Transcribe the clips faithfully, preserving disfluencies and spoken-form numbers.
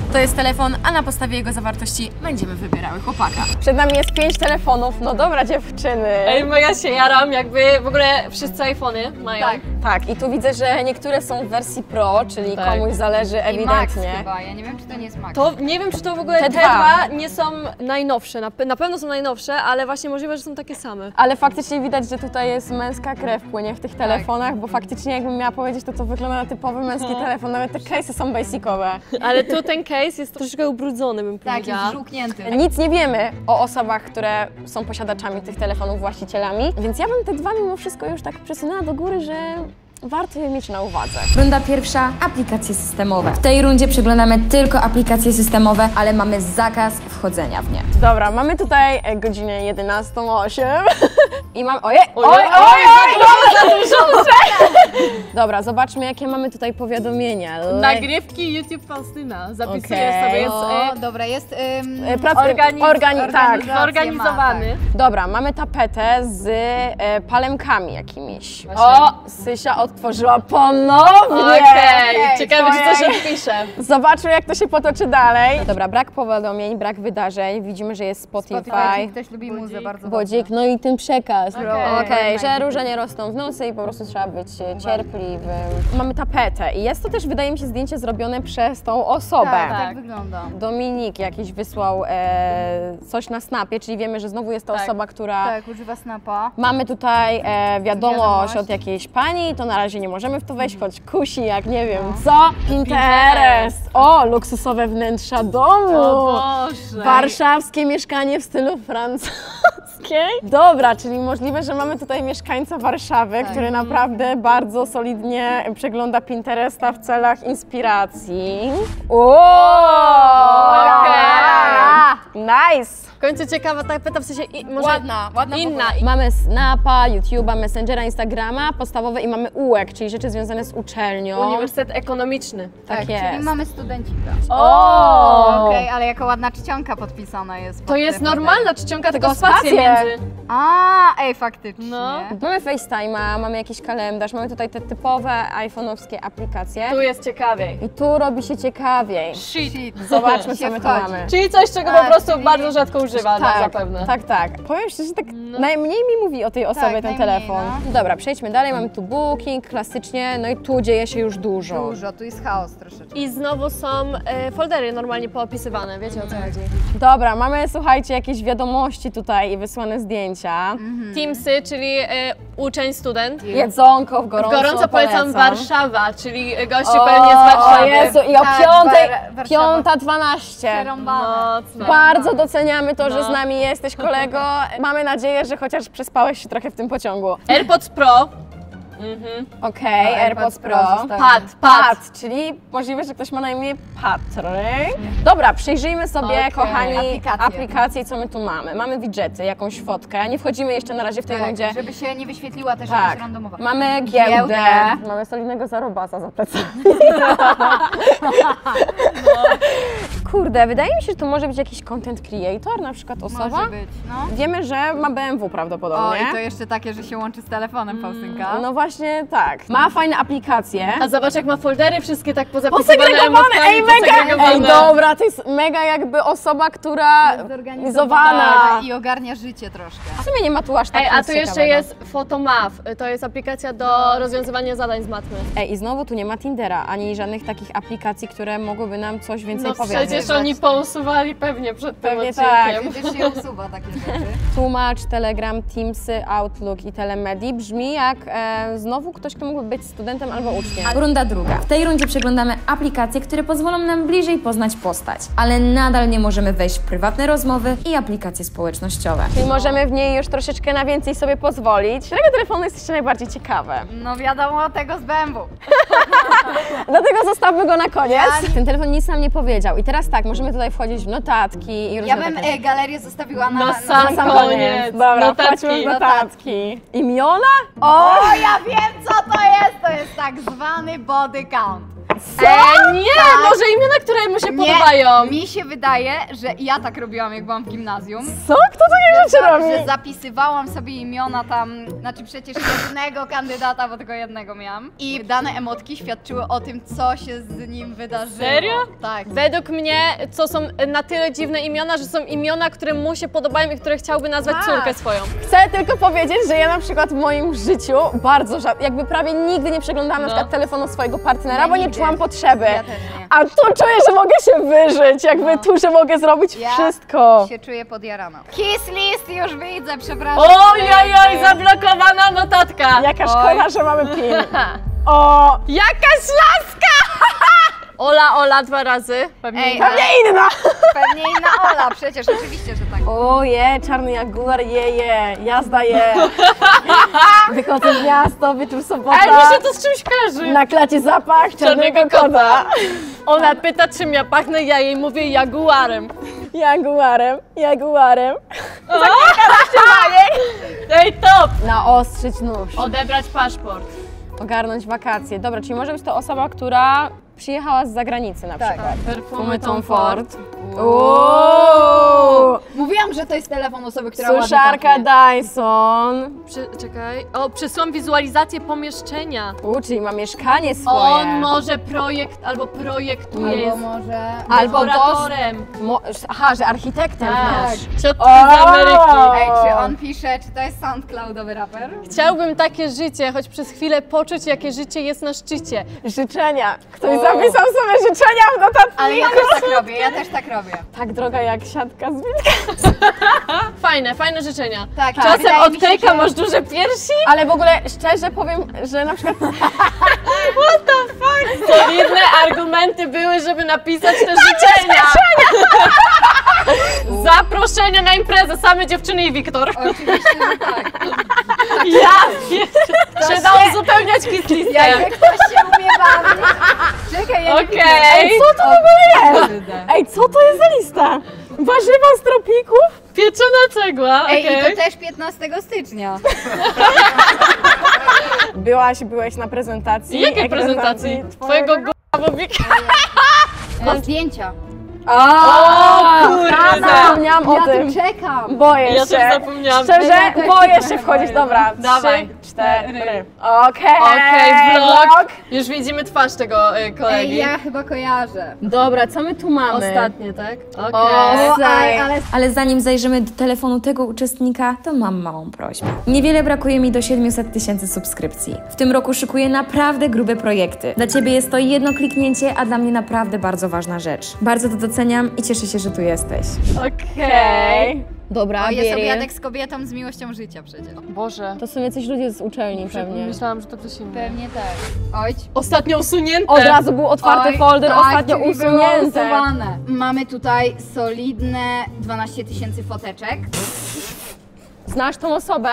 To jest telefon, a na podstawie jego zawartości będziemy wybierały chłopaka. Przed nami jest pięć telefonów, no dobra dziewczyny. Ej, mega się jaram, jakby w ogóle wszyscy iPhony mają. Tak, tak. I tu widzę, że niektóre są w wersji Pro, czyli tak. komuś zależy ewidentnie. I Max chyba, ja nie wiem, czy to nie jest Max. To nie wiem, czy to w ogóle te, Te te dwa. dwa nie są najnowsze, na, pe na pewno są najnowsze, ale właśnie możliwe, że są takie same. Ale faktycznie widać, że tutaj jest męska krew płynie w tych telefonach, bo faktycznie jakbym miała powiedzieć, to to wygląda na typowy męski telefon, nawet te case'y są basicowe. Ale tu ten case jest troszeczkę ubrudzony, bym Tak, powiedziała. jest żółknięty. Nic nie wiemy o osobach, które są posiadaczami tych telefonów, właścicielami, więc ja bym te dwa mimo wszystko już tak przesunęła do góry, że warto je mieć na uwadze. Runda pierwsza, aplikacje systemowe. W tej rundzie przeglądamy tylko aplikacje systemowe, ale mamy zakaz wchodzenia w nie. Dobra, mamy tutaj e, godzinę jedenastą osiem i mam... Ojej! Oj, oj, Ojej, oj, oj, za dużo! Dobra, zobaczmy, jakie mamy tutaj powiadomienia. Le... Nagrywki YouTube Faustyna. Zapisuję Okej. sobie, jest O, e, dobra, jest ym, E, prac... Organiz- Organi... Tak. organizacja zorganizowany. Dobra, mamy tapetę z e, palemkami jakimiś. Właśnie. O, Sysia odtworzyła ponownie! Okej, Okej, ciekawe, czy coś ojej. odpisze. Zobaczmy, jak to się potoczy dalej. Dobra, brak powiadomień, brak wydarzeń. Widzimy, że jest Spotify. Spotify, ktoś lubi muzę bardzo Wodzik, no i ten przekaz. Okej. Okej, że róże nie rosną w nosy i po prostu trzeba być e, cierpliwym. Mamy tapetę i jest to też, wydaje mi się, zdjęcie zrobione przez tą osobę. Tak, tak Tak. wygląda. Dominik jakiś wysłał e, coś na snapie, czyli wiemy, że znowu jest to Tak. osoba, która... Tak, używa snapa. Mamy tutaj e, wiadomość Wiadomość. od jakiejś pani, to na razie nie możemy w to wejść, choć kusi jak nie wiem co. Pinterest! O, luksusowe wnętrza domu! O Boże. Warszawskie mieszkanie w stylu francuskiej. Dobra, czyli możliwe, że mamy tutaj mieszkańca Warszawy, Tak. który naprawdę bardzo solidnie przegląda Pinteresta w celach inspiracji. O! Okej. Nice! W końcu ciekawa tapeta, w sensie i, może Ładna, ładna w inna. ogóle. Mamy Snapa, YouTube'a, Messengera, Instagrama podstawowe i mamy U E K, czyli rzeczy związane z uczelnią. Uniwersytet ekonomiczny. Tak Tak, jest. czyli mamy studencika. O! Okej, ale jaka ładna czcionka podpisana jest. To pod jest tym normalna czcionka, tylko Tylko spacje spacje. między. A, ej, faktycznie. No. Mamy FaceTime'a, mamy jakiś kalendarz, mamy tutaj te typowe iPhone'owskie aplikacje. Tu jest ciekawiej. I tu robi się ciekawiej. Shit. Zobaczmy, co Się my tu wchodzi. mamy. Czyli coś, czego A, po prostu czyli- bardzo rzadko używa, tak, Tak, zapewne. tak, tak. Powiem szczerze, tak najmniej mi mówi o tej osobie ten najmniej, telefon. no. Dobra, przejdźmy dalej, mamy tu booking, klasycznie, no i tu dzieje się już dużo. Dużo, tu jest chaos troszeczkę. I znowu są e, foldery normalnie poopisywane, wiecie o co chodzi. Dobra, mamy, słuchajcie, jakieś wiadomości tutaj i wysłane zdjęcia. Teamsy, czyli e, uczeń, student. Jedzonko w gorąco, Gorąco polecam polecam. Warszawa, czyli gości O, pewnie z Warszawy. O Jezu, i o Tak, piątej, War- Warszawa. piąta dwanaście. Przerąbane. Mocno. Bardzo doceniamy to, że No. z nami jesteś, kolego. Mamy nadzieję, że chociaż przespałeś się trochę w tym pociągu. AirPods Pro. Okej, No, AirPods Pro. zostawiam. Pad, pad. Pat, czyli możliwe, że ktoś ma na imię Patryk. Dobra, przyjrzyjmy sobie, Okej. kochani, Aplikacje. aplikacje, co my tu mamy. Mamy widgety, jakąś fotkę. Nie wchodzimy jeszcze na razie w tej Tak, rundzie. żeby się nie wyświetliła też Tak, jakaś randomowa. mamy giełdę. Giełdę. Mamy solidnego zarobasa za plecami. Kurde, wydaje mi się, że to może być jakiś content creator, na przykład osoba. Może być, no. Wiemy, że ma B M W O, prawdopodobnie. i to jeszcze takie, że się łączy z telefonem, Faustynka. No właśnie tak. Ma fajne aplikacje. A zobacz, jak ma foldery wszystkie tak pozapisywane Posegregowane, emotkami, ej mega! posegregowane. Ej dobra, to jest mega jakby osoba, która zorganizowana. Tak, i ogarnia życie troszkę. W sumie nie ma tu aż tak Ej, a nic tu jeszcze ciekawego. jest Photomath. To jest aplikacja do rozwiązywania zadań z matmy. Ej, i znowu tu nie ma Tindera, ani żadnych takich aplikacji, które mogłyby nam coś więcej No powiedzieć. przecież oni pousuwali pewnie przed tym Pewnie odcinkiem. Przecież się usuwa takie rzeczy. Tłumacz, Telegram, Teamsy, Outlook i Telemedii brzmi jak e, znowu ktoś, kto mógłby być studentem albo uczniem. Runda druga. W tej rundzie przeglądamy aplikacje, które pozwolą nam bliżej poznać postać, ale nadal nie możemy wejść w prywatne rozmowy i aplikacje społecznościowe. Czyli możemy w niej już troszeczkę na więcej sobie pozwolić. Którego telefonu jest jeszcze najbardziej ciekawe? No wiadomo, tego z B M W. Dlatego zostawmy go na koniec. Ten telefon nic nam nie powiedział. I teraz tak, możemy tutaj wchodzić w notatki i różne Ja bym takie... e, galerię zostawiła na, Na na sam sam koniec. Dobra, Notatki. chodźmy w notatki. Imiona? O, ja wiem co to jest! To jest tak zwany body count. Co? E, nie, tak. Może imiona, które mu się Nie, podobają. mi się wydaje, że ja tak robiłam, jak byłam w gimnazjum. Co? Kto takie rzeczy robi? Że zapisywałam sobie imiona tam, znaczy przecież jednego kandydata, bo tylko jednego miałam. I dane emotki świadczyły o tym, co się z nim wydarzyło. Serio? Tak. Według mnie to są na tyle dziwne imiona, że są imiona, które mu się podobają i które chciałby nazwać Tak. córkę swoją. Chcę tylko powiedzieć, że ja na przykład w moim życiu bardzo rzadko, jakby prawie nigdy nie przeglądałam No. na przykład telefonu swojego partnera, Ja bo nie nigdy. czułam potrzeby. Ja też nie. A tu czuję, że mogę się wyżyć, jakby No. tu, że mogę zrobić Ja wszystko. się czuję podjarana. Kiss list już widzę, przepraszam. Ojojoj, zablokowana notatka! Jaka Oj. szkoda, że mamy pin. O, Jakaś laska! Ola, Ola dwa razy. Pewnie Ej, inna. pewnie inna. Pewnie inna Ola, przecież oczywiście, że tak. Oje, czarny jaguar, je, je, jazda je. Wychodzę w miasto, wieczór sobota. Ej, mi się to z czymś kojarzy. Na klacie zapach czarnego Czarnego kota. Ona pyta, czym ja pachnę, ja jej mówię jaguarem. Jaguarem, jaguarem. Ej, top! Naostrzyć nóż. Odebrać paszport. Ogarnąć wakacje. Dobra, czyli może być to osoba, która przyjechała z zagranicy na Tak. przykład. Perfumy Tom Ford. Uuu. Mówiłam, że to jest telefon osoby, która ładnie Suszarka pachnie. Dyson. Prze czekaj. O, przesyłam wizualizację pomieszczenia. U, czyli ma mieszkanie swoje. On może projekt albo projektuje. Albo Jest może... Albo dekoratorem. Mo Aha, że architektem Tak. też. Ciotki O! z Ameryki. Ej, czy on pisze, czy to jest SoundCloudowy raper? Chciałbym takie życie, choć przez chwilę poczuć, jakie życie jest na szczycie. Życzenia. Ktoś O. zapisał sobie życzenia w notatce. Ale ja też tak robię, ja też tak robię. Tak droga jak siatka z wilka. Fajne, fajne życzenia. Tak, Czasem wydaje od mi się, Kejka że- masz duże piersi? Ale w ogóle szczerze powiem, że na przykład Solidne argumenty były, żeby napisać te życzenia. Zaproszenia na imprezę, same dziewczyny i Wiktor. Oczywiście, że tak. Ja trzeba uzupełniać kiss listę. Jak ktoś się umie bawić. Czekaj, ja nie widzę. Okej. Ej, co to w ogóle jest? ej, co to jest za lista? Warzywa z tropików? Pieczona cegła, Ej, okej. i to też piętnastego stycznia. Byłaś, byłeś na prezentacji. Jakiej Jak prezentacji? Twojego g***a, bo Wik... Mam zdjęcia. O, kurde. Zapomniałam o Ja tym. tu czekam. Boję Ja się. też zapomniałam. Szczerze, Ja też boję się się wchodzić. Dobra, Dawaj. trzy, cztery. Okej, Okej, vlog. Już widzimy twarz tego y, Ej, kolegi. ja chyba kojarzę. Dobra, co my tu mamy? Ostatnie, tak? Okej. O, O, ale, ale Ale zanim zajrzymy do telefonu tego uczestnika, to mam małą prośbę. Niewiele brakuje mi do siedmiuset tysięcy subskrypcji. W tym roku szykuję naprawdę grube projekty. Dla Ciebie jest to jedno kliknięcie, a dla mnie naprawdę bardzo ważna rzecz. Bardzo to doceniam i cieszę się, że tu jesteś. Okej. Dobra, o, jest Bieri. obiadek z kobietą z miłością życia przecież. Boże. To są jacyś ludzie z uczelni pewnie. Myślałam, że to ktoś inny. Pewnie tak. Oj. Ostatnio usunięte. Od razu był otwarty Oj, folder, tak, ostatnio czyli było usunięte. usuwane. Mamy tutaj solidne dwanaście tysięcy foteczek. Znasz tą osobę?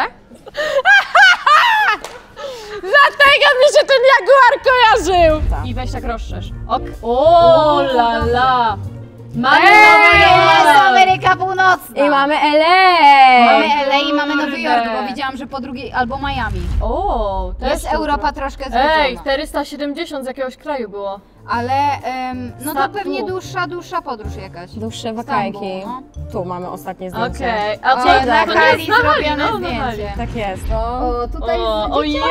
Dlatego mi się ten jaguar kojarzył! I weź tak rozszerz. Ok. O la la! Mamy Jest nową Ameryka Północna! I mamy L A. Mamy L A i mamy Nowy Kurde. Jork, bo widziałam, że po drugiej albo Miami. O, też Jest super. Europa troszkę zwiedzona. Ej, czterysta siedemdziesiąt z jakiegoś kraju było. Ale em, no to Sta- pewnie tu. dłuższa, dłuższa podróż jakaś. Dłuższe Stambuł, wakajki. no. Tu mamy ostatnie zdjęcie. Okej, a O, co? na to nie jest Kali na Hali, zrobione no, na Hali. zdjęcie. Tak jest. O, tutaj O, z o dzieciakiem.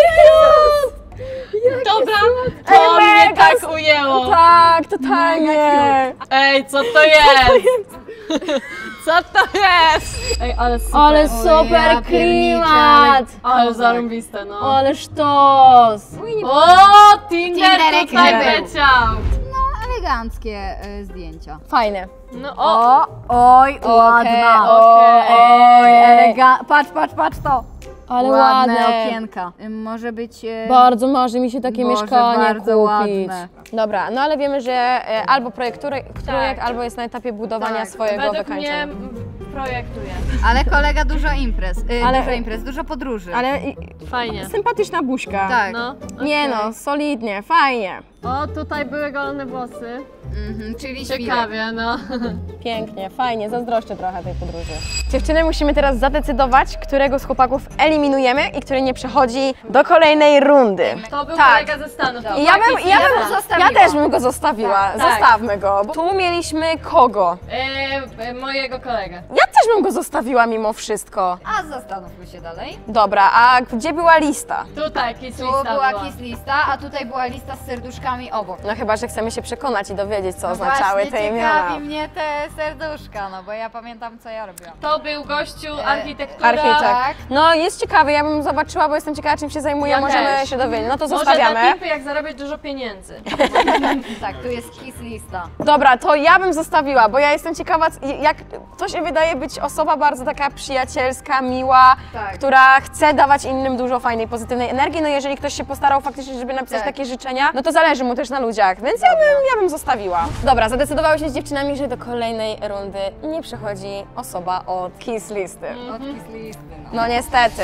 Dobra, Ej, to mnie mega tak s- ujęło. Tak, totalnie. Ej, co to jest? Co to jest? Ej, ale super. Ale O, ja super pierniczę, klimat. Ale zarąbiste, no. Ale sztos. O, Tinder Tinderek tutaj nie był. leciał. No, eleganckie y, zdjęcia. Fajne. No o, oj, ładna. okej. Oj, eleganckie. Patrz, patrz, patrz to. Ale ładne. ładne. okienka. Y, Może być... y, Bardzo marzy mi się takie Boże, mieszkanie bardzo kupić. ładne. Dobra, no ale wiemy, że e, albo projektuje, projekt, Tak. albo jest na etapie budowania Tak. swojego według wykańczenia. mnie mm, projektuje. Ale kolega dużo imprez. Y, Ale- Dużo imprez, dużo podróży. Ale i, Fajnie. sympatyczna buźka. Tak. No, Nie okej. no, solidnie, fajnie. O, tutaj były golone włosy. Mhm, czyli świrek. Ciekawie, no. Pięknie, fajnie, zazdroszczę trochę tej podróży. Dziewczyny, musimy teraz zadecydować, którego z chłopaków eliminujemy i który nie przechodzi do kolejnej rundy. To był Tak. kolega ze Stanów. I ja bym, ja, bym, zostawiła. ja też bym go zostawiła. Tak. Zostawmy go. Bo tu mieliśmy kogo? E, e, mojego kolegę. Ja też bym go zostawiła mimo wszystko. A zastanówmy się dalej. Dobra, a gdzie była lista? Tutaj kiss Tu lista była była. kiss lista, a tutaj była lista z serduszkami obok. No chyba, że chcemy się przekonać i dowiedzieć, co No oznaczały właśnie, te imiona. ciekawi mnie te serduszka, no bo ja pamiętam, co ja robiłam. To był gościu, E, architektura. Architekt. Tak. No jest ciekawy, ja bym zobaczyła, bo jestem ciekawa, czym się zajmuje, Ja możemy też. się dowiedzieć. No to Może zostawiamy. dla tipy, jak zarabiać dużo pieniędzy. Tak, tu jest kiss lista. Dobra, to ja bym zostawiła, bo ja jestem ciekawa, jak to się wydaje być osoba bardzo taka przyjacielska, miła, Tak. która chce dawać innym dużo fajnej, pozytywnej energii. No jeżeli ktoś się postarał faktycznie, żeby napisać Tak. takie życzenia, no to zależy mu też na ludziach, więc ja bym, ja bym zostawiła. Dobra, zadecydowałyśmy z dziewczynami, że do kolejnej rundy nie przychodzi osoba od kiss listy. Od kiss listy, no. No niestety.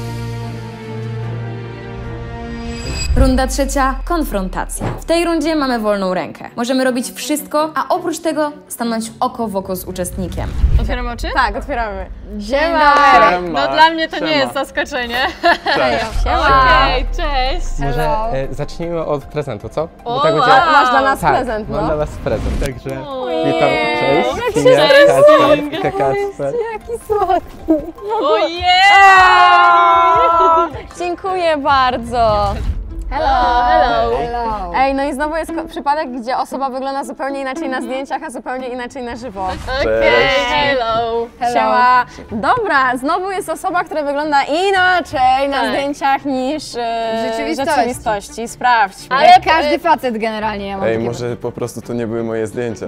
Runda trzecia, konfrontacja. W tej rundzie mamy wolną rękę. Możemy robić wszystko, a oprócz tego stanąć oko w oko z uczestnikiem. Otwieram oczy? Tak, otwieramy. Siema. No dla mnie to nie jest zaskoczenie. Cześć. Okej, cześć. Może Hello. e, zacznijmy od prezentu, co? O, Bo tak wow. będzie- Masz dla nas tak, prezent, mam no. dla was prezent, także Ojej. witam, cześć. Jak Kinga, się Kacper, Kinga, Kacper. Jaki słodki. Ojej! Dziękuję bardzo. Hello, hello. Hello. Ej, no i znowu jest ko- przypadek, gdzie osoba wygląda zupełnie inaczej na zdjęciach, a zupełnie inaczej na żywo. Okej, hello. Siema. Dobra, znowu jest osoba, która wygląda inaczej na Tak. zdjęciach niż e, W rzeczywistości. rzeczywistości. Sprawdźmy. Ale Jak każdy facet generalnie, ja mam Ej, takie... może po prostu to nie były moje zdjęcia.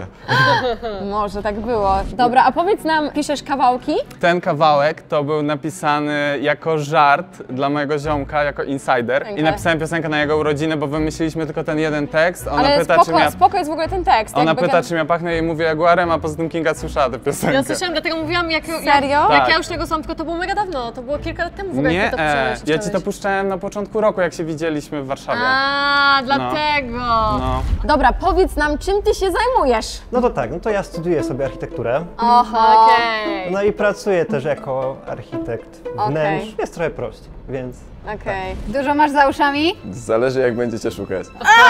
Może tak było. Dobra, a powiedz nam, piszesz kawałki? Ten kawałek to był napisany jako żart dla mojego ziomka, jako insider. Dziękuję. I napisałem piosenkę na jego urodziny, bo wymyśliliśmy tylko ten jeden tekst. Ona Ale pyta, spoko, czym ja, spoko jest w ogóle ten tekst. ona jakby pyta, ten... czym ja pachnę i mówię jaguarem, a poza tym Kinga słyszała tę piosenkę. Ja słyszałam, dlatego mówiłam, jak, jak, Serio? jak Tak. ja już tego słucham, tylko to było mega dawno, to było kilka lat temu w ogóle, Nie, jak ty to e, puszczałeś, ja ci to puszczałeś. puszczałem na początku roku, jak się widzieliśmy w Warszawie. A, dlatego. No. Dobra, powiedz nam, czym ty się zajmujesz? No to tak, no to ja studiuję sobie architekturę, Oho. Okej. no i pracuję też jako architekt wnętrz. Okej. Jest trochę prościej, więc... Okej. Dużo masz za uszami? Zależy jak będziecie szukać.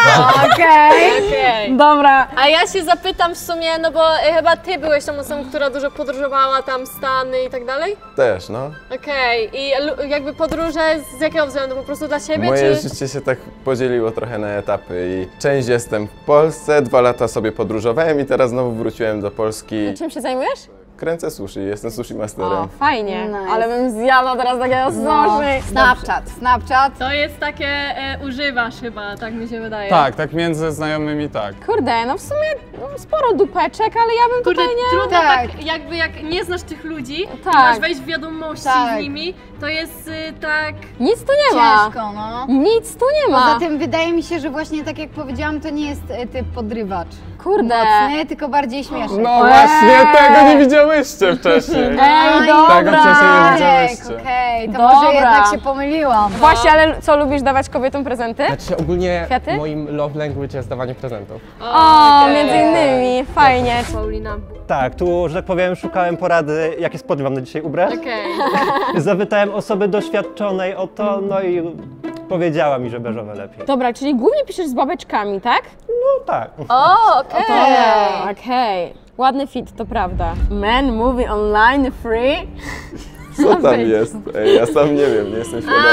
Okej. Okej. Dobra. A ja się zapytam w sumie, no bo e, chyba ty byłeś tą osobą, która dużo podróżowała, tam Stany i tak dalej? Też, no. Okej, i lu- jakby podróże z jakiego względu? Po prostu dla siebie, Moje czy... życie się tak podzieliło trochę na etapy i część jestem w Polsce, dwa lata sobie podróżowałem i teraz znowu wróciłem do Polski. Czym się zajmujesz? Kręcę sushi, jestem sushi O, masterem. fajnie. Nice. Ale bym zjadła teraz takiego No. sushi. Snapchat, Snapchat. To jest takie, e, używasz chyba, tak mi się wydaje. Tak, tak między znajomymi tak. Kurde, no w sumie no, sporo dupeczek, ale ja bym Kurde, tutaj nie... trudno Tak. tak. jakby jak nie znasz tych ludzi, Tak. i masz wejść w wiadomości Tak. z nimi, to jest y, tak... Nic tu nie ma. Ciężko, no. Nic tu nie ma. Poza tym wydaje mi się, że właśnie tak jak powiedziałam, to nie jest e, typ podrywacz. Kurde. Mocny, tylko bardziej śmieszny. No właśnie, tego nie widziałyście wcześniej. Ej, Aj, dobra. Tego wcześniej nie Marek, widziałyście. okej, to Dobra. może jednak się pomyliłam. Właśnie, ale co, lubisz dawać kobietom prezenty? Znaczy ogólnie Kwiaty? moim love language jest dawanie prezentów. O, między innymi, fajnie. Paulina. Tak, tu, że tak powiem, szukałem porady, jakie spodnie mam na dzisiaj ubrać. Okej. Zapytałem osoby doświadczonej o to, no i powiedziała mi, że beżowe lepiej. Dobra, czyli głównie piszesz z babeczkami, tak? No tak. O, okej. Okej. Okej. Ładny fit, to prawda. Men movie online free. Co tam jest? Ej, ja sam nie wiem, nie jestem świadomy.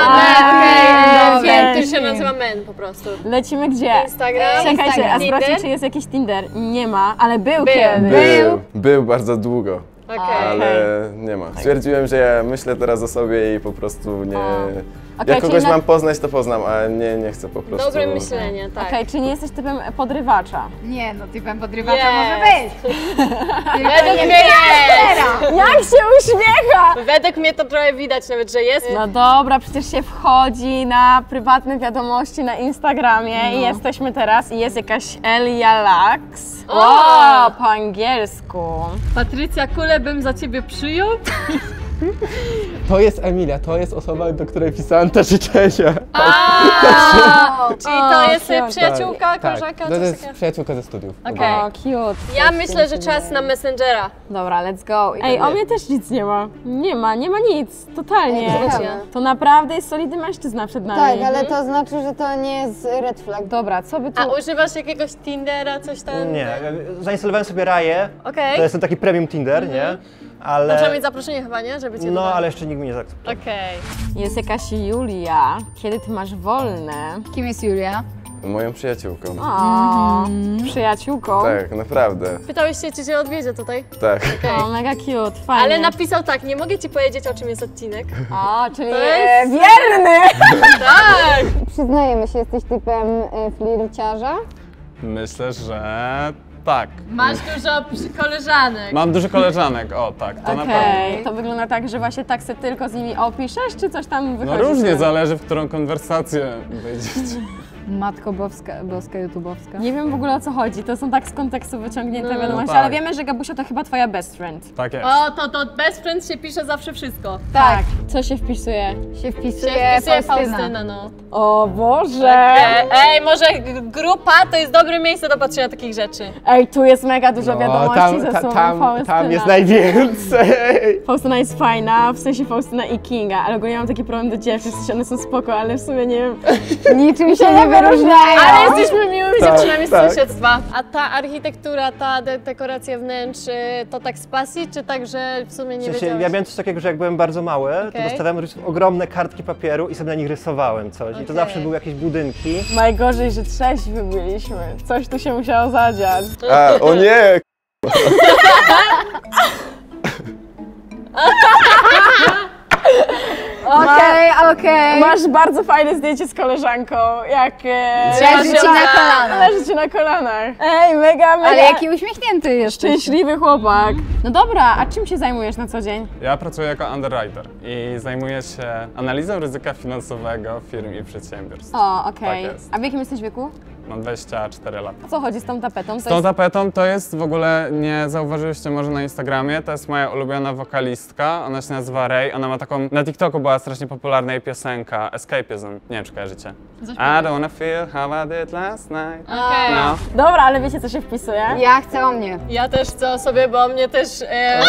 Okej, Wiem, okej. to się nazywa men po prostu. Lecimy gdzie? Instagram. Czekajcie, a Instagram. sprawdźcie, Tinder? czy jest jakiś Tinder. Nie ma, ale był, Był. kiedyś. Był, był bardzo długo, Okej. ale nie ma. Stwierdziłem, że ja myślę teraz o sobie i po prostu nie... Okej, Jak czyli kogoś na- mam poznać, to poznam, a nie, nie chcę po prostu... Dobre myślenie, tak. Okej, czyli nie jesteś typem podrywacza. Nie, no typem podrywacza Jest. może być. Tylko Według nie mnie jest! Jak się uśmiecha! Według mnie to trochę widać nawet, że jest. No dobra, przecież się wchodzi na prywatne wiadomości na Instagramie i jesteśmy teraz i jest jakaś Elia Lux. O! O, po angielsku. Patrycja, kulę bym za ciebie przyjął. To jest Emilia, to jest osoba, do której pisałem te życzenia. A, czyli to jest cute. przyjaciółka, Tak, koleżanka, to coś jest takiego? przyjaciółka ze studiów. Okej. O, cute. Ja myślę, że czas na Messengera. Dobra, let's go. Ej, o mnie też nic nie ma. Nie ma, nie ma nic, totalnie. Wiecie. To naprawdę jest solidny mężczyzna przed nami. Tak, ale to znaczy, że to nie jest red flag. Dobra, co by tu... A używasz jakiegoś Tindera, coś tam? Nie, zainstalowałem sobie Raję. Okej. To jest ten taki premium Tinder, nie? Ale... Trzeba mieć zaproszenie chyba, nie? Żeby cię No, dodać. ale jeszcze nikt mi nie zaakceptował. Okej. Jest jakaś Julia. Kiedy ty masz wolne? Kim jest Julia? Moją przyjaciółką. O, przyjaciółką. Tak, naprawdę. Pytałeś się, czy cię odwiedzie tutaj? Tak. O, mega cute, fajnie. Ale napisał tak, nie mogę ci powiedzieć, o czym jest odcinek. O, czyli To jest- wierny! Tak! Przyznajemy się, jesteś typem y, flirciarza? Myślę, że tak. Masz dużo przy- koleżanek. Mam dużo koleżanek, o tak, to na pewno. Okej, to wygląda tak, że właśnie tak se tylko z nimi opiszesz, czy coś tam No wychodzi? różnie, zależy w którą konwersację wejdziecie. Matko boska, boska youtubowska. Nie wiem w ogóle o co chodzi, to są tak z kontekstu wyciągnięte No. wiadomości, No tak. ale wiemy, że Gabusio to chyba twoja best friend. Tak jest. O, to, to best friend się pisze zawsze wszystko. Tak. Co się wpisuje? Się wpisuje, Się wpisuje Faustyna. Faustyna, no. O Boże! Ej, ej, może g- grupa to jest dobre miejsce do patrzenia takich rzeczy. Ej, tu jest mega dużo wiadomości tam, ze ta, słowem tam, Faustyna. tam jest najwięcej. Faustyna jest fajna, w sensie Faustyna i Kinga, ale ogólnie mam taki problem do dziewczyn, w sensie one są spoko, ale w sumie nie wiem. Niczym się nie wyróżniają. Ale jesteśmy miłymi Tak, dziewczynami z tak. sąsiedztwa. A ta architektura, ta de dekoracja wnętrz, y, to tak z pasji, czy tak, że w sumie W nie sensie, wiedziałeś? ja miałem coś takiego, że jak byłem bardzo mały, to Okej. dostawałem rys- ogromne kartki papieru i sobie na nich rysowałem coś. I to Okej. zawsze były jakieś budynki. Najgorzej, że trzeźwi byliśmy. Coś tu się musiało zadziać. A, o nie! Okej, okej. Masz bardzo fajne zdjęcie z koleżanką, jak e, Leży ci na kolanach. leży ci na kolanach. Ej, mega, mega Ale jaki uśmiechnięty jesteś. szczęśliwy chłopak. No dobra, a czym się zajmujesz na co dzień? Ja pracuję jako underwriter i zajmuję się analizą ryzyka finansowego firm i przedsiębiorstw. O, okej. Tak jest. A w jakim jesteś wieku? Mam dwadzieścia cztery lata. O co chodzi z tą tapetą? To Z tą tapetą to jest w ogóle, nie zauważyliście może na Instagramie, to jest moja ulubiona wokalistka, ona się nazywa Ray, ona ma taką, na TikToku była strasznie popularna jej piosenka Escapism, nie wiem czy kojarzycie. I don't wanna feel how I did last night. Okej. No. Dobra, ale wiecie co się wpisuje? Ja chcę o mnie. Ja też chcę o sobie, bo mnie też... E,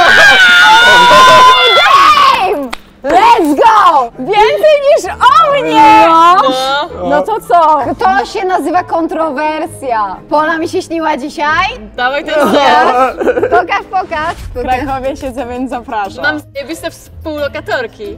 Let's go! Więcej niż o mnie! no, No to co? To się nazywa kontrowersja. Pola mi się śniła dzisiaj. dawaj ten zdjęć. Pokaż, pokaż. W Krakowie siedzę, więc zapraszam. Mam zajebiste współlokatorki.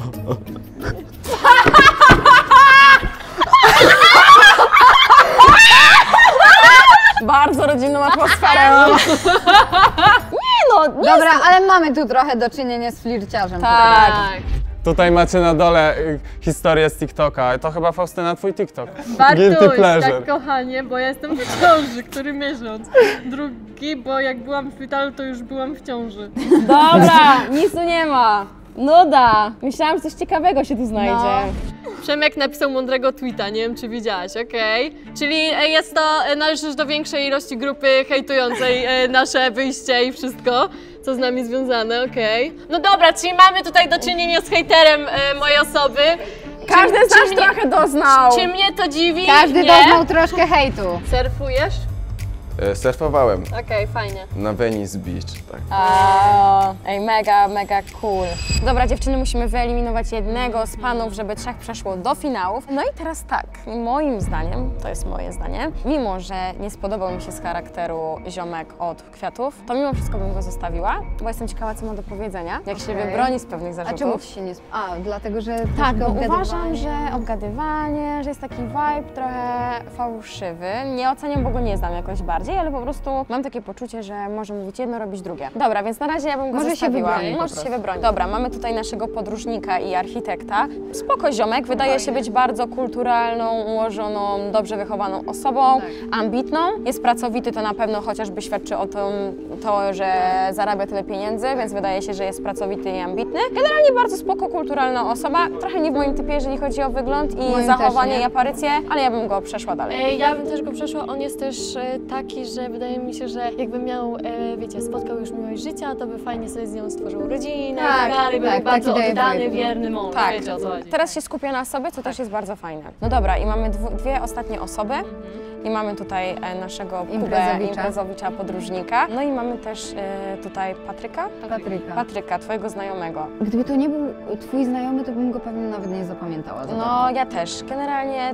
Bardzo rodzinną atmosferę. Nie no, nie Dobra, ale mamy tu trochę do czynienia z flirciarzem. tak. Tutaj macie na dole y, historię z TikToka, to chyba Faustyna twój TikTok. Guilty Bartuś, pleasure. tak kochanie, bo ja jestem w ciąży, który miesiąc. Drugi, bo jak byłam w szpitalu, to już byłam w ciąży. Dobra, nic tu nie ma. Nuda. Myślałam, że coś ciekawego się tu znajdzie. Przemek napisał mądrego tweeta, nie wiem czy widziałaś, okej? Czyli e, jest to, e, należysz do większej ilości grupy hejtującej e, nasze wyjście i wszystko, co z nami związane, okej? No dobra, czyli mamy tutaj do czynienia z hejterem e, mojej osoby. Każdy Czy- z nas czy mnie- trochę doznał. Czy mnie to dziwi? Każdy nie. doznał troszkę hejtu. Surfujesz? E, Surfowałem Okej, fajnie. na Venice Beach, tak. A, ej, mega, mega cool. Dobra, dziewczyny, musimy wyeliminować jednego z panów, żeby trzech przeszło do finałów. No i teraz tak, moim zdaniem, to jest moje zdanie, mimo że nie spodobał mi się z charakteru ziomek od kwiatów, to mimo wszystko bym go zostawiła, bo jestem ciekawa, co ma do powiedzenia, jak się Okej. wybroni z pewnych A zarzutów. czemu ci się nie... sp- A, dlatego, że Tak, troszkę bo obgadywanie. uważam, że obgadywanie, że jest taki vibe trochę fałszywy. Nie oceniam, bo go nie znam jakoś bardziej, ale po prostu mam takie poczucie, że może mówić jedno, robić drugie. Dobra, więc na razie ja bym go Może się zostawiła. wybroni po Może się prostu. wybroni. Dobra, mamy tutaj naszego podróżnika i architekta. Spoko ziomek, wydaje się być bardzo kulturalną, ułożoną, dobrze wychowaną osobą, ambitną. Jest pracowity, to na pewno chociażby świadczy o tym, to, że zarabia tyle pieniędzy, więc wydaje się, że jest pracowity i ambitny. Generalnie bardzo spoko, kulturalna osoba. Trochę nie w moim typie, jeżeli chodzi o wygląd i Moim zachowanie też nie. i aparycję, ale ja bym go przeszła dalej. Ej, ja bym też go przeszła, on jest też e, taki taki, że wydaje mi się, że jakby miał, e, wiecie, spotkał już miłość życia, to by fajnie sobie z nią stworzył rodzinę, Tak, tak, dalej, tak, był bardzo taki oddany, daje wierny mąż, Tak. wiecie o co chodzi. Teraz się skupia na sobie, co też jest bardzo fajne. No dobra, i mamy dwu, dwie ostatnie osoby. I mamy tutaj e, naszego Kubę, Imprezowicza. imprezowicza, podróżnika. No i mamy też e, tutaj Patryka. Patryka. Patryka, twojego znajomego. Gdyby to nie był twój znajomy, to bym go pewnie nawet nie zapamiętała. za No bardzo. ja też. Generalnie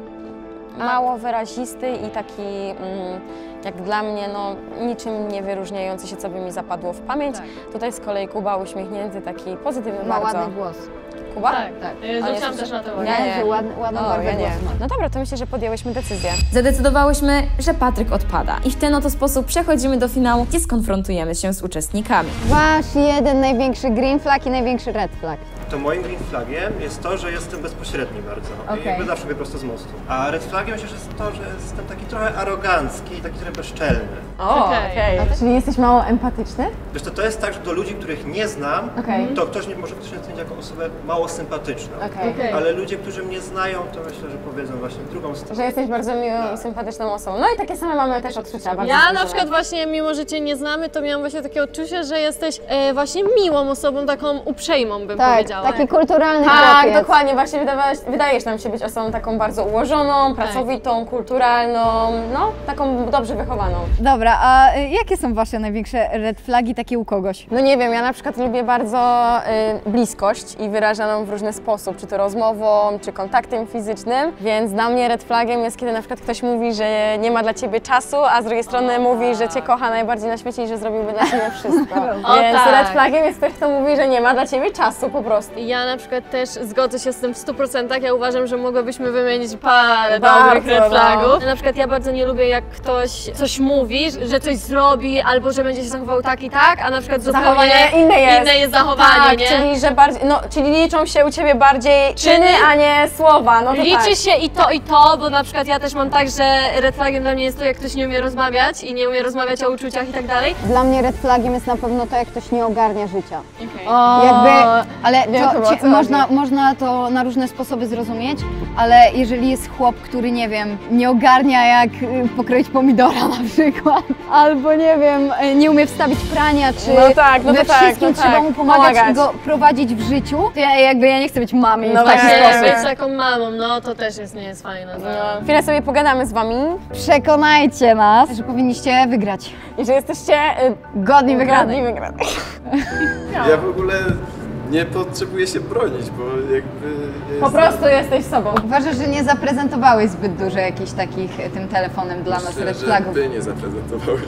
mało wyrazisty i taki, mm, jak dla mnie, no niczym nie wyróżniający się, co by mi zapadło w pamięć. Tutaj z kolei Kuba uśmiechnięty, taki pozytywny Ma bardzo. ładny głos. Kuba? Tak, Tak. tak. Zwróciłam też na to uwagę. Ja nie. Że ładny, ładną O, barwę ja nie. głosu ma. No dobra, to myślę, że podjęłyśmy decyzję. Zadecydowałyśmy, że Patryk odpada i w ten oto sposób przechodzimy do finału, gdzie skonfrontujemy się z uczestnikami. Wasz jeden największy green flag i największy red flag. To moim green flagiem jest to, że jestem bezpośredni bardzo. Okej. I jakby zawsze mówię prosto z mostu. A red flagiem myślę, że jest to, że jestem taki trochę arogancki i taki trochę bezczelny. O, Okej. okej. Czyli jesteś mało empatyczny? Wiesz, to, to jest tak, że do ludzi, których nie znam, Okej. to ktoś nie, może ktoś mnie ocenić jako osobę mało sympatyczną. Okej. Okej. Ale ludzie, którzy mnie znają, to myślę, że powiedzą właśnie drugą stronę. Że jesteś bardzo miłą i sympatyczną osobą. No i takie same mamy też odczucia. Bardzo Ja na zbliżone. przykład właśnie, mimo że Cię nie znamy, to miałam właśnie takie odczucie, że jesteś e, właśnie miłą osobą, taką uprzejmą bym Tak, powiedziała. taki kulturalny Tak, chłopiec. dokładnie. Właśnie wydawałeś, wydajesz nam się być osobą taką bardzo ułożoną, pracowitą, kulturalną, no, taką dobrze wychowaną. Dobra, a y, jakie są wasze największe red flagi takie u kogoś? No nie wiem, ja na przykład lubię bardzo y, bliskość i wyrażaną w różny sposób, czy to rozmową, czy kontaktem fizycznym, więc dla mnie red flagiem jest, kiedy na przykład ktoś mówi, że nie ma dla ciebie czasu, a z drugiej strony mówi, że cię kocha najbardziej na świecie i że zrobiłby dla ciebie wszystko. O, Więc tak. red flagiem jest ktoś, kto mówi, że nie ma dla ciebie czasu po prostu. Ja na przykład też zgodzę się z tym w stu procentach. Ja uważam, że mogłybyśmy wymienić parę Bardzo, dobrych red no. flagów. Na przykład ja bardzo nie lubię, jak ktoś coś mówi, że coś zrobi, albo że będzie się zachował tak i tak, a na przykład zupełnie Zachowanie inne jest. inne jest zachowanie, Tak, nie? czyli że bardziej, no, czyli liczą się u ciebie bardziej czyny, a nie słowa. No to Liczy tak. się i to, i to, bo na przykład ja też mam tak, że red flagiem dla mnie jest to, jak ktoś nie umie rozmawiać i nie umie rozmawiać o uczuciach i tak dalej. Dla mnie red flagiem jest na pewno to, jak ktoś nie ogarnia życia. O, Jakby- ale Wiem chyba, to o ci, co można, można to na różne sposoby zrozumieć, ale jeżeli jest chłop, który nie wiem, nie ogarnia jak y, pokroić pomidora na przykład, albo nie wiem, y, nie umie wstawić prania, czy No tak, no we to tak, wszystkim no trzeba tak, mu pomagać, pomagać. i go prowadzić w życiu, to ja jakby ja nie chcę być mamą No w taki właśnie, sposób. Być taką mamą, no to też jest, nie jest fajne. No. No, chwilę sobie pogadamy z wami Przekonajcie nas, że powinniście wygrać. i że jesteście y, Godni wygranej. godni wygranej. Ja w ogóle nie potrzebuję się bronić, bo jakby... Po prostu jesteś sobą. Uważasz, że nie zaprezentowałeś zbyt dużo jakichś takich e, tym telefonem dla nas Myślę, red że flagów. Wy nie zaprezentowałeś.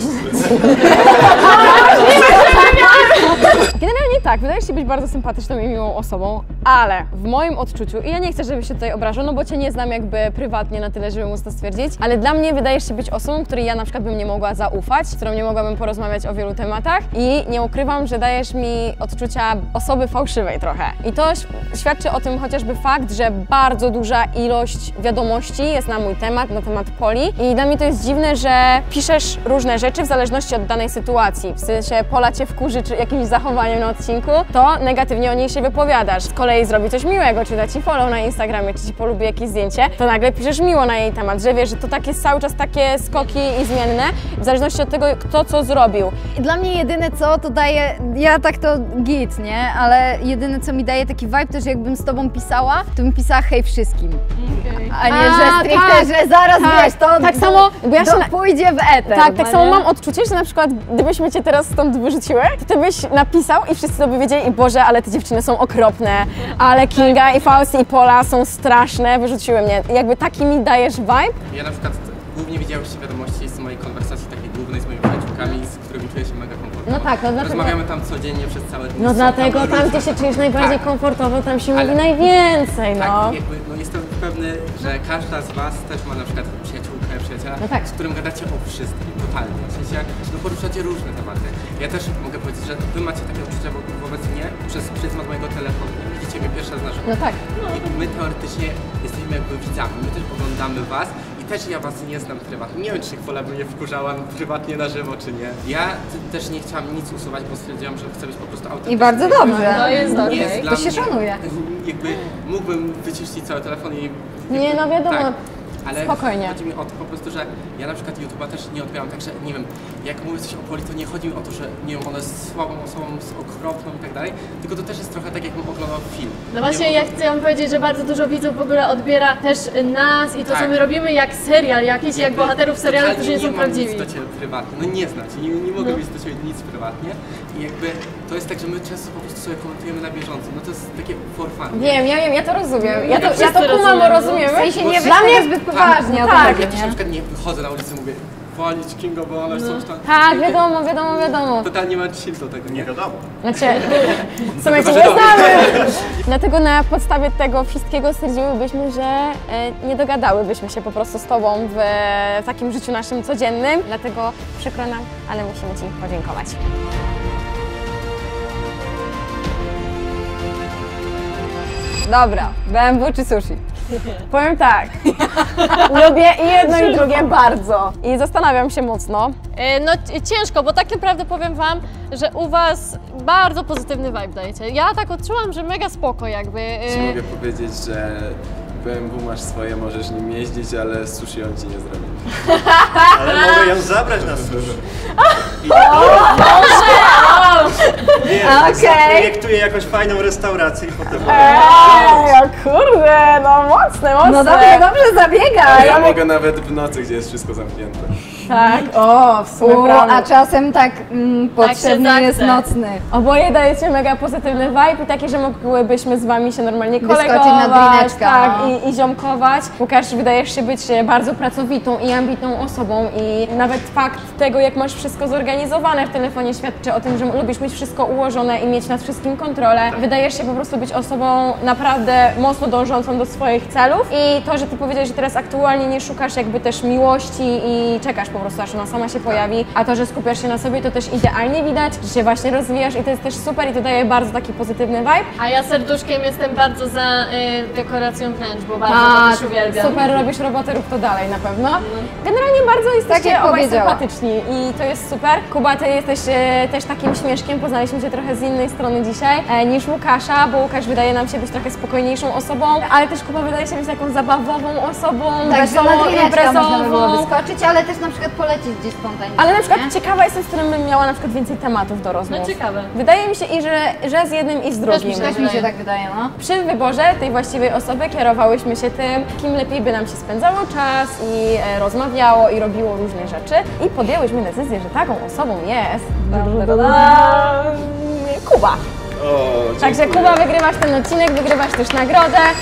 Generalnie tak, wydajesz się być bardzo sympatyczną i miłą osobą, ale w moim odczuciu, i ja nie chcę, żebyś się tutaj obrażał, no bo cię nie znam jakby prywatnie na tyle, żeby móc to stwierdzić, ale dla mnie wydajesz się być osobą, której ja na przykład bym nie mogła zaufać, z którą nie mogłabym porozmawiać o wielu tematach i nie ukrywam, że dajesz mi odczucia osoby fałszywej trochę. I to ś- świadczy o tym chociażby fakt, że bardzo duża ilość wiadomości jest na mój temat, na temat Poli i dla mnie to jest dziwne, że piszesz różne rzeczy w zależności od danej sytuacji. W sensie Pola cię wkurzy czy jakimś zachowaniem na odcinku, to negatywnie o niej się wypowiadasz. Z kolei zrobi coś miłego, czy da ci follow na Instagramie, czy ci polubi jakieś zdjęcie, to nagle piszesz miło na jej temat, że wiesz, że to tak jest cały czas takie skoki i zmienne, w zależności od tego, kto co zrobił. Dla mnie jedyne co to daje, ja tak to git, nie? Ale jedyne co mi daje taki vibe to, że jakbym z tobą pisała, to bym pisała hej wszystkim. A nie, A, że stricte, tak, że zaraz tak, wiesz, to tak samo, bo ja się to na- pójdzie w eter. Tak, tak no samo nie? mam odczucie, że na przykład gdybyśmy cię teraz stąd wyrzuciły, to ty byś napisał i wszyscy to by wiedzieli, i Boże, ale te dziewczyny są okropne, ale Kinga i Fausti i Pola są straszne, wyrzuciły mnie. Jakby taki mi dajesz vibe. Ja na przykład głównie widziałyście wiadomości z mojej konwersacji takiej głównej z moimi przyjaciółkami, z którymi czuję się mega komfortowo. No tak, no dlatego- Rozmawiamy tam codziennie przez cały dzień. No są dlatego tam, różne- gdzie się czujesz najbardziej Tak. komfortowo, tam się Ale- mówi najwięcej, no. Tak, jakby, no jestem pewny, że każda z was też ma na przykład przyjaciółkę, przyjaciela, No tak. z którym gadacie o wszystkim, totalnie. W sensie, no poruszacie różne tematy. Ja też mogę powiedzieć, że wy macie takie uczucia wo- wobec mnie przez pryzmat mojego telefonu. Widzicie mnie pierwszy raz na żywo. No tak. I my teoretycznie jesteśmy jakby widzami, my też oglądamy was i też ja was nie znam prywatnie. Nie wiem, czy Pola by mnie wkurzała prywatnie na żywo, czy nie. Ja t- też nie chciałam nic usuwać, bo stwierdziłam, że chcę być po prostu autentyczny. I bardzo dobrze. To jest Nie okej. jest dla To się mnie- szanuje. Jakby mógłbym wyciszyć cały telefon i... Nie, no wiadomo. Tak. Ale spokojnie. chodzi mi o to po prostu, że ja na przykład YouTube'a też nie odbieram, także nie wiem, jak mówię coś o Poli, to nie chodzi mi o to, że nie wiem, ona jest słabą osobą, jest okropną i tak dalej, tylko to też jest trochę tak, jakbym oglądał film. No właśnie, ja chcę powiedzieć, że bardzo dużo widzów w ogóle odbiera też nas i to, tak. co my robimy, jak serial jakiś, jak bohaterów serialu, którzy nie są prawdziwi. Nie mam nic do Ciebie prywatnie, no nie znać, nie, nie mogę no. mieć do Ciebie nic prywatnie i jakby to jest tak, że my często po prostu sobie komentujemy na bieżąco, no to jest takie for fun. Wiem, ja wiem, ja to rozumiem, ja to, ja to kumam, bo rozumiemy. W sensie nie weźmy mnie zbyt poważnie tak, o tak, to ja też na przykład nie wychodzę na ulicę i mówię walić Kinga, bo ona no. coś tam... Tak, wiadomo, wiadomo, wiadomo. Totalnie ma chill do tego, nie wiadomo. Znaczy, w sumie cię nie znamy. Dlatego na podstawie tego wszystkiego stwierdziłybyśmy, że e, nie dogadałybyśmy się po prostu z Tobą w, w takim życiu naszym codziennym. Dlatego przykro nam, ale musimy Ci podziękować. Dobra, B M W czy sushi? Powiem tak, lubię i jedno i drugie bardzo i zastanawiam się mocno. No ciężko, bo tak naprawdę powiem Wam, że u Was bardzo pozytywny vibe dajecie. Ja tak odczułam, że mega spoko jakby. Ci mogę powiedzieć, że B M W masz swoje, możesz nim jeździć, ale sushi on Ci nie zrobi. Ale mogę ją zabrać na sushi. I... Może! Wiesz, okay. zaprojektuję jakąś fajną restaurację i potem... Eee, o kurde, no mocne, mocne. No dobrze, dobrze zabiega. Ja mogę nawet w nocy, gdzie jest wszystko zamknięte. Tak, o, w sumie U, a czasem tak mm, potrzebny tak jest nocny. Oboje dajecie mega pozytywny vibe i taki, że mogłybyśmy z Wami się normalnie kolegować, wyskoczyć na drineczka, tak, no. i, i ziomkować. Łukasz, wydajesz się być bardzo pracowitą i ambitną osobą i nawet fakt tego, jak masz wszystko zorganizowane w telefonie świadczy o tym, że lubisz mieć wszystko ułożone i mieć nad wszystkim kontrolę. Wydajesz się po prostu być osobą naprawdę mocno dążącą do swoich celów i to, że Ty powiedziałeś, że teraz aktualnie nie szukasz jakby też miłości i czekasz po prostu, aż ona sama się pojawi, a to, że skupiasz się na sobie, to też idealnie widać, że się właśnie rozwijasz i to jest też super i to daje bardzo taki pozytywny vibe. A ja serduszkiem jestem bardzo za y, dekoracją wnętrz, bo bardzo A, to też uwielbiam. Super, robisz robotę, rób to dalej na pewno. Generalnie bardzo jesteście tak obaj sympatyczni i to jest super. Kuba, Ty jesteś e, też takim śmieszkiem, poznaliśmy Cię trochę z innej strony dzisiaj e, niż Łukasza, bo Łukasz wydaje nam się być trochę spokojniejszą osobą, ale też Kuba wydaje się być taką zabawową osobą, tak, wesołą, imprezową. Można by było imprezową. wyskoczyć, ale też na przykład polecić gdzieś spontanicznie. Ale na przykład nie? ciekawa jestem, z którym bym miała na przykład więcej tematów do rozmów. No ciekawe. Wydaje mi się, i że, że z jednym i z drugim. Też, też mi się tak wydaje, no. Przy wyborze tej właściwej osoby kierowałyśmy się tym, kim lepiej by nam się spędzało czas i e, rozmawiało i robiło różne rzeczy. I podjęłyśmy decyzję, że taką osobą jest Kuba. O, Także Kuba, wygrywasz ten odcinek, wygrywasz też nagrodę.